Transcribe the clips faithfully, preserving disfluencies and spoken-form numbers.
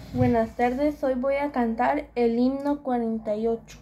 Buenas tardes, hoy voy a cantar el himno cuarenta y ocho.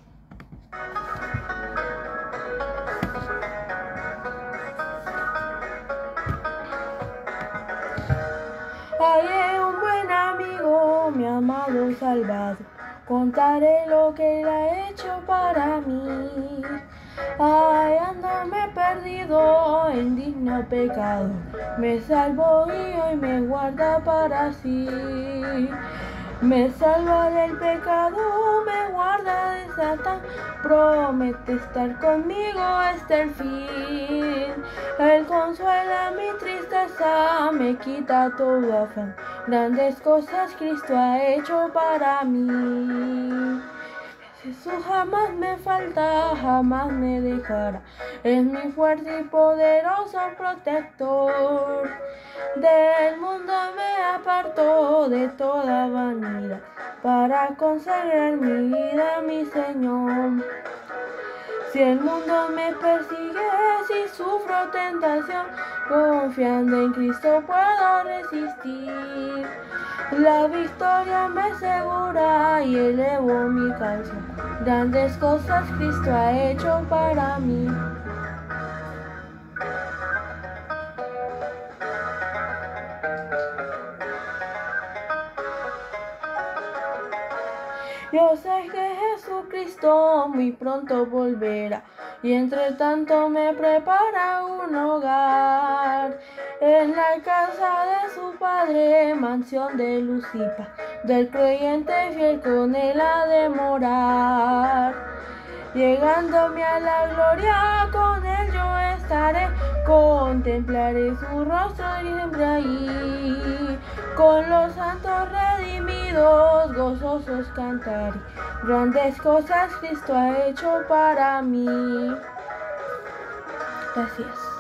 Hallé un buen amigo, mi amado Salvador, contaré lo que él ha hecho para mí. Hallándome perdido en digno pecado, me salvó y hoy me guarda para sí. Me salva del pecado, me guarda de Satán, promete estar conmigo hasta el fin. Él consuela mi tristeza, me quita todo afán, grandes cosas Cristo ha hecho para mí. Jesús jamás me falta, jamás me dejará, es mi fuerte y poderoso protector. Del mundo me apartó de toda vanidad, para consagrar mi vida a mi Señor. Si el mundo me persigue, si sufro tentación, confiando en Cristo puedo resistir. La victoria me asegura y elevo mi canción, grandes cosas Cristo ha hecho para mí. Yo sé que Jesucristo muy pronto volverá, y entre tanto me prepara un hogar en la casa de su Padre, mansión de luz y paz, del creyente fiel con él ha de morar. Llegándome a la gloria, con él yo estaré, contemplaré su rostro y siempre ahí. Con los santos redimidos, gozosos cantaré, grandes cosas Cristo ha hecho para mí. Gracias.